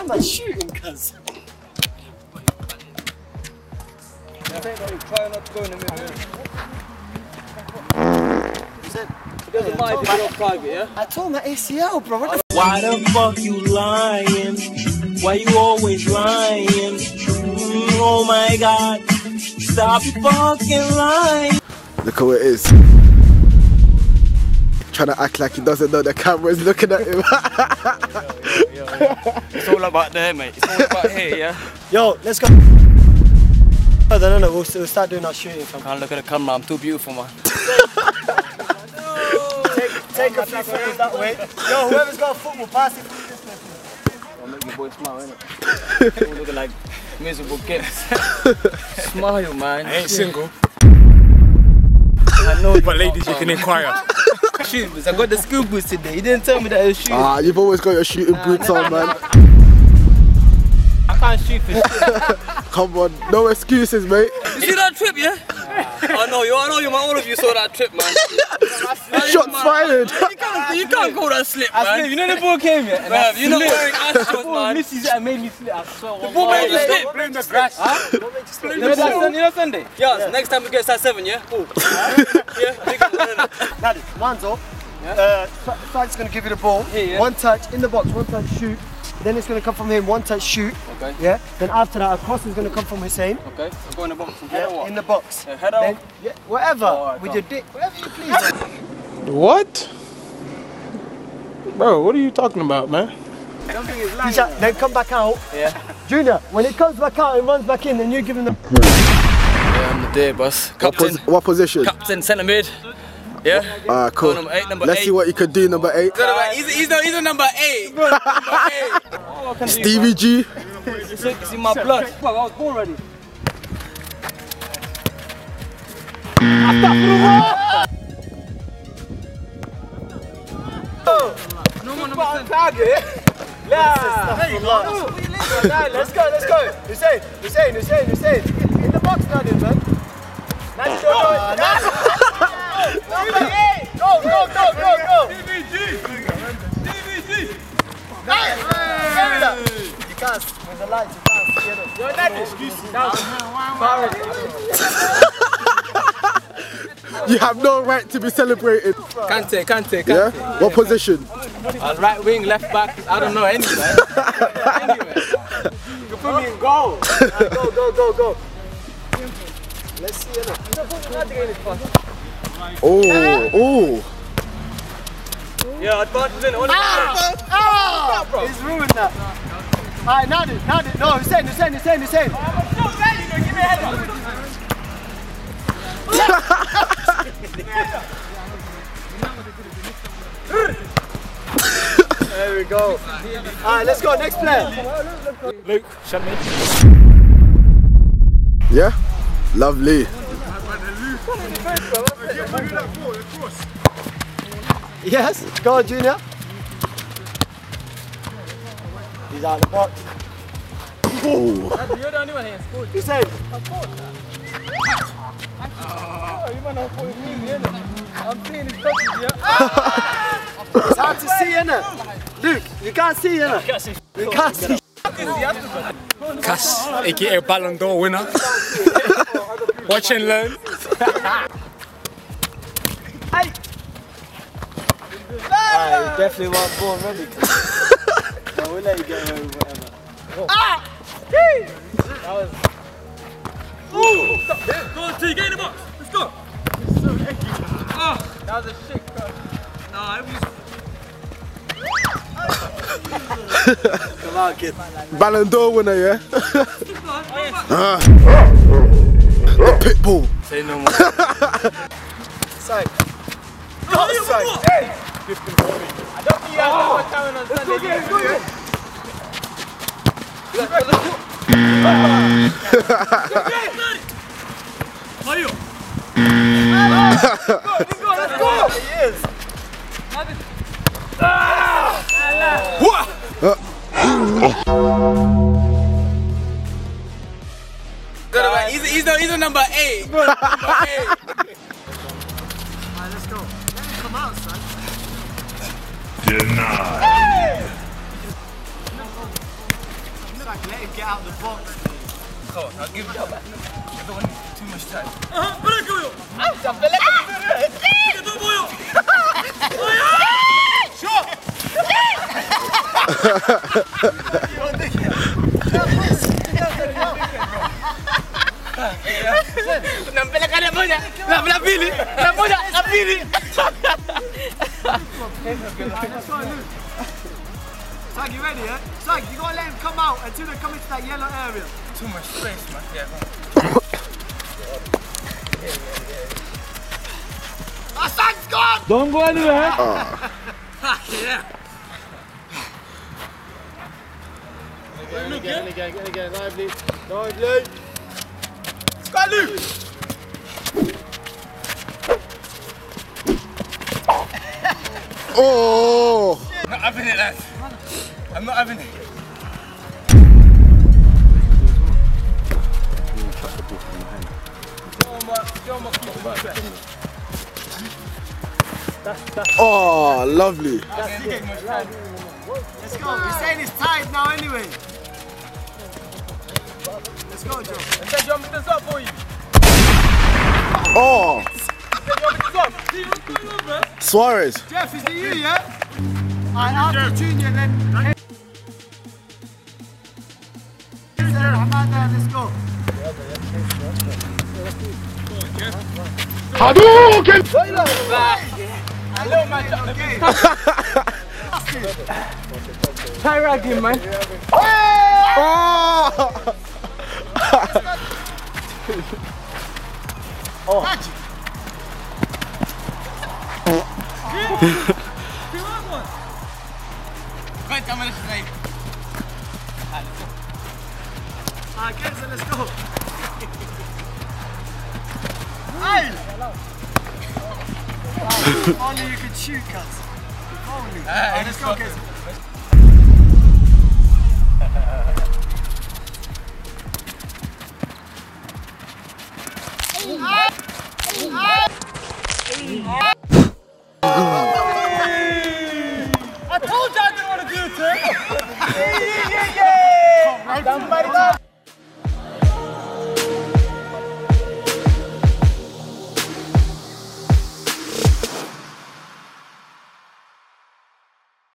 My man's shooting, cuz. Try not to go in the middle. It doesn't mind if you don't target, yeah? I told my ACL, bro. Why the fuck you lying? Why you always lying? Oh my god. Stop fucking lying. Look how it is. Trying to act like he doesn't know the camera's looking at him. It's all about there, mate. It's all about here, yeah? Yo, let's go. No, we'll start doing our shooting. Can't look at the camera, I'm too beautiful, man. Take a few photos that way. Yo, whoever's got a football, pass it. I'll make your boy smile, innit? All looking like miserable kids. Smile, man. I ain't single. I know, but ladies, you can inquire. Shoes, I got the school boots today. You didn't tell me that it was shoes. Ah, you've always got your shooting boots on, man. I can't shoot for shit. Come on, no excuses, mate. You see that trip, yeah? I know you, all of you saw that trip, man. Shots fired. You can't go that slip, man. You know the ball came here? Man, you're not wearing Astros, man. This is it made me slip, I swear. The ball made you slip. Blame the grass. Huh? You know Sunday? Yeah, next time we get size 7, yeah? Oh. Yeah, big one. Now, one's off. Site's going to give you the ball. Yeah. One touch in the box, one touch shoot. Then it's going to come from him, one touch shoot. Okay. Yeah. Then after that, a cross is going to come from Hussein. Okay. I'll go in the box. Head or what? In the box. Head or? Then, yeah, whatever. Right, with your dick, whatever you please. What? Bro, what are you talking about, man? Then come back out. Yeah. Junior, when it comes back out and runs back in, then you give him the. Yeah, I'm the day, boss. Captain. What position? Captain, centre mid. Yeah? Alright, cool. Number 8, number Let's 8. see what you can do, number 8. He's a number 8. Number 8. Stevie G. It's in my blood. I was born ready. No one on target. Let's go. Hussein. In the box now, then, man. Nice go. Number 8. Go. DVG. Nice. You can't, with the lights, you can't see it. You're not excuses. You have no right to be celebrated. Kante. Yeah? What position? Right wing, left back, I don't know, anywhere. You can put me in goal. Go. Let's see it. Oh. Yeah, advantage in. He's ruined that. Alright, now no, Hussein. Give me a header. There we go. Alright, let's go, next player. Luke, shut me. Yeah? Lovely. Yes, go on, Junior. He's out of the box. Oh. You're the only one here in school. Hussein. You might not put me, innit? I'm seeing his touches, yeah? It's hard to see, innit? Luke, you can't see, innit? You can't see. Akhis, aka Ballon d'Or winner. Watch and learn. Hey! You definitely weren't born ready. So we'll let you get away with whatever. That was... Ooh! Go on, T, get in the box. Let's go. That was a shit cross. Nah, it was... Come on, kid. Ballon d'Or winner, yeah? The pit bull. Say no more. Side. Hey! I don't think you have no more time on Sunday. Let's go. Let's go! Yes! He's a number 8. Number 8. Let's go. Let me come out, son. Denied. Come on, I'll give you that. You don't want too much time. Nampela ka na mo niya. Napili. Napili. Sag, you ready, yeah? Sag, you gotta let him come out until they come into that yellow area. Too much space, man. Yeah. Sag's gone! Don't go anywhere. Yeah. Again, lively. Lively. Skylu! Oh! I'm not having it, lads. I'm not having it. Oh, lovely. Let's go. He's saying it's tied now anyway. Let's go, Joe. I said you want me to stop for you. Oh! Suarez. Jeff, is it you, yeah? Alright, after Junior, then. Let's go. Hadouken! Hello, man. Okay. Try again, man. Oh! Catch it. Right, I'm gonna say. Alright, Kenzo, let's go. Hey! Only you could shoot, cuz. Only. Alright, let's go, Kenzo. I told you I didn't want to do it, sir. Yeah.